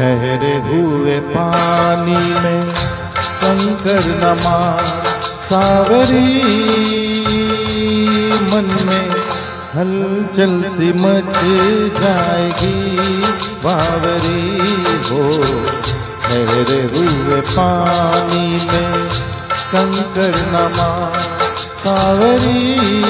ठहरे हुए पानी में कंकर नमा सावरी, मन में हलचल सी मच जाएगी बावरी हो। ठहरे हुए पानी में कंकर नमा सावरी,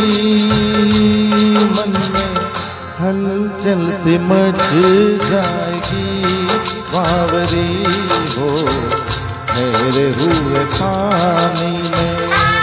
मन में हलचल सी मच जाएगी बावरी हो। ठहरे हुए पानी में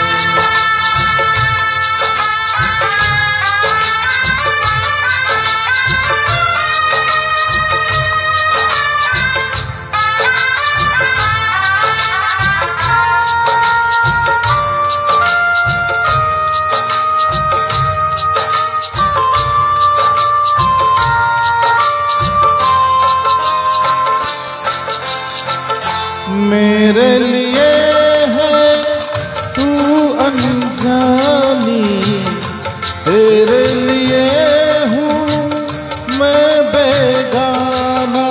मेरे लिए है तू अनजानी, तेरे लिए हूँ मैं बेगाना।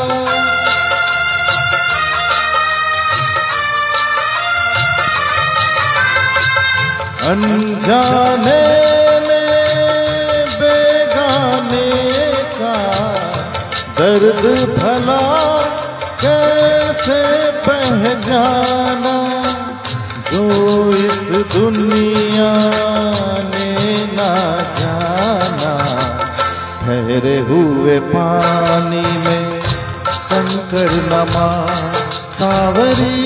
अनजाने ने बेगाने का दर्द भला कैसे पहचाना, जो इस दुनिया ने ना जाना। ठहरे हुए पानी में कंकर नमा सावरी,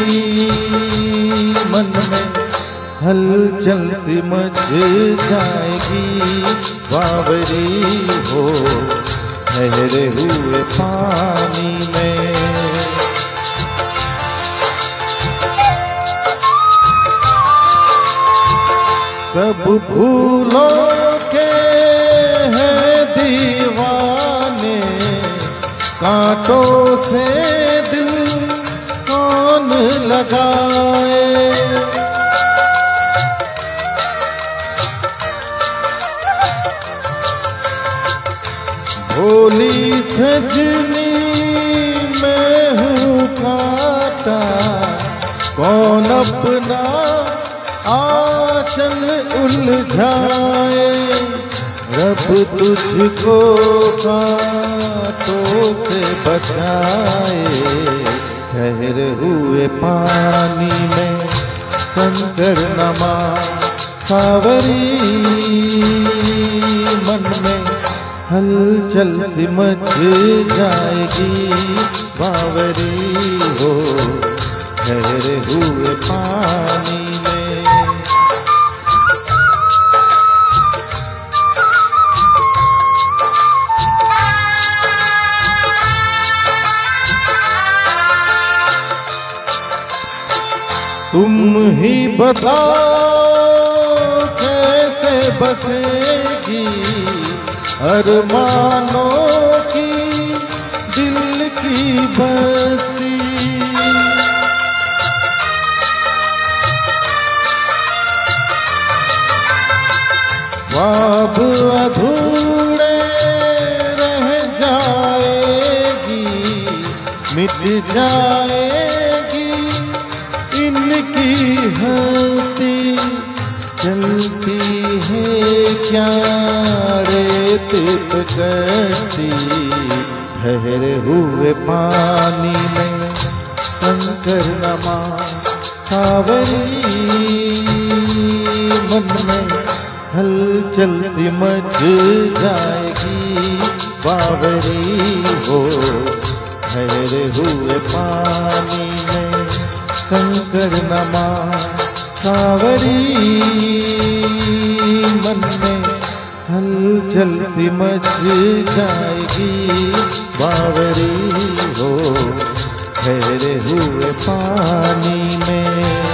मन में हलचल सी मच जाएगी बावरी हो। ठहरे हुए पानी में सब फूलों के हैं दीवाने, कांटों से दिल कौन लगाए। भोली सजनी मैं हूँ कांटा, कौन अपना आंचल उलझाए। रब तुझको कांटों से बचाए। ठहरे हुए पानी में कंकर नमा सावरी, मन में हलचल सी मच जाएगी बावरी हो। ठहरे हुए पानी में तुम ही बताओ कैसे बसेगी अरमानों की दिल की बस्ती। ख्वाब अधूरे रह जाएगी, मिट जाएगी इनकी हस्ती। चलती है क्या रेत पे कश्ती, ठहरे हुए पानी में कंकर नमा सावरी, मन में हलचल सी मच जाएगी बावरी हो। ठहरे हुए पानी में कंकर नमा सावरी, मन में हलचल सी मच जाएगी बावरी हो। ठहरे हुए पानी में